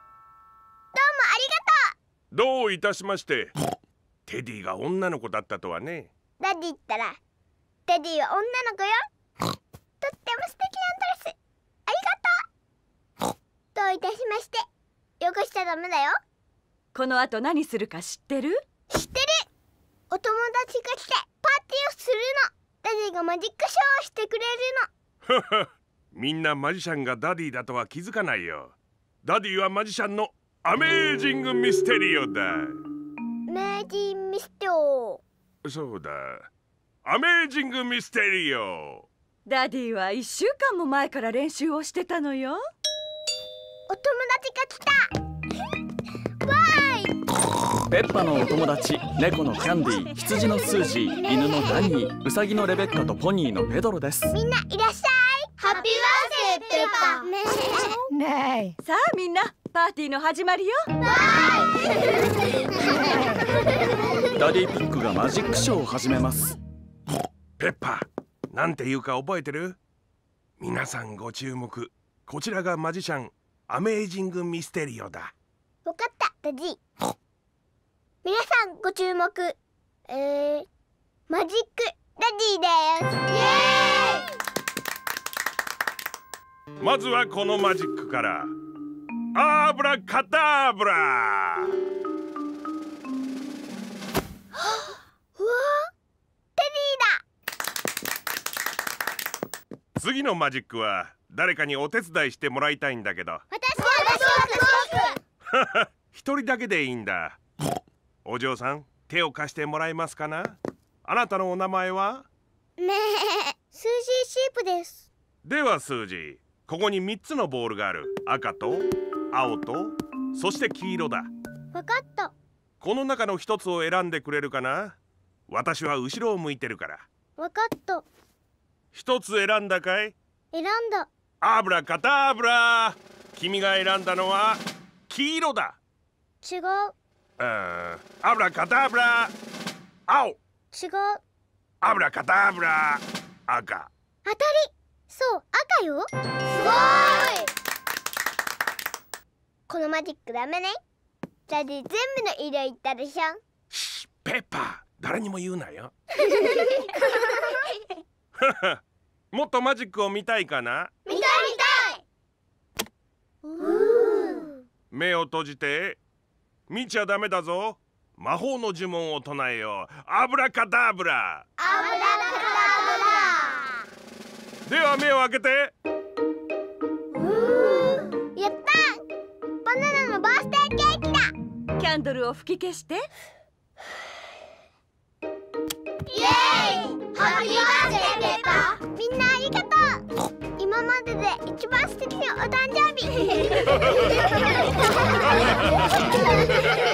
う。 どういたしまして。テディが女の子だったとはね。 ダディったらテディは女の子よ。とっても素敵なドレス、ありがとう。どういたしまして。汚しちゃダメだよ。 この後何するか知ってる？ 知ってる。お友達が来てパーティーをするの。ダディがマジックショーをしてくれるの。 みんなマジシャンがダディだとは気づかないよ。ダディはマジシャンのアメージングミステリオだ。 メージンミステオ。 そうだ、アメージングミステリオ。 ダディは1週間も前から練習をしてたのよ。 お友達が来た。わーい。 ペッパのお友達、猫のキャンディー、羊のスージー、犬のダニー、ウサギのレベッカとポニーのペドロです。 みんないらっしゃい。ハッピーバースデーペッパ。 ねえ、さあみんなパーティーの始まりよ。 ダディピックがマジックショーを始めます。 ペッパ、なんて言うか覚えてる？皆さんご注目。こちらがマジシャンアメージングミステリオだ。 わかった、ダディ。皆さんご注目。マジックダディです。イエーイ。まずはこのマジックから。アブラカタブラ。 うわ、テディだ。 次のマジックは誰かにお手伝いしてもらいたいんだけど。 私。 一人だけでいいんだ。お嬢さん、手を貸してもらえますかな？あなたのお名前は？ ねえ、スージーシープです。 ではスージー、ここに3つのボールがある。赤と青とそして黄色だ。 わかった。 この中の1つを選んでくれるかな？私は後ろを向いてるから。 わかった。 1つ選んだかい？ 選んだ。 アブラカタブラ。君が選んだのは黄色だ。 違う。 アブラカタブラ。青。 違う。 アブラカタブラ。赤。 当たり。そう、赤よ。すごい。このマジックダメね。ダディ全部の色言ったでしょ。 シッ、ペッパー、誰にも言うなよ。もっとマジックを見たいかな？ 見たい見たい。 目を閉じて。見ちゃダメだぞ。魔法の呪文を唱えよう。アブラカダブラ。 アブラカダブラ。 では目を開けて。 やった。バナナのバースデーケーキだ。 キャンドルを吹き消して。 イエーイ。ハッピーバースデーペッパー。みんなありがとう。今までで一番素敵なお誕生日。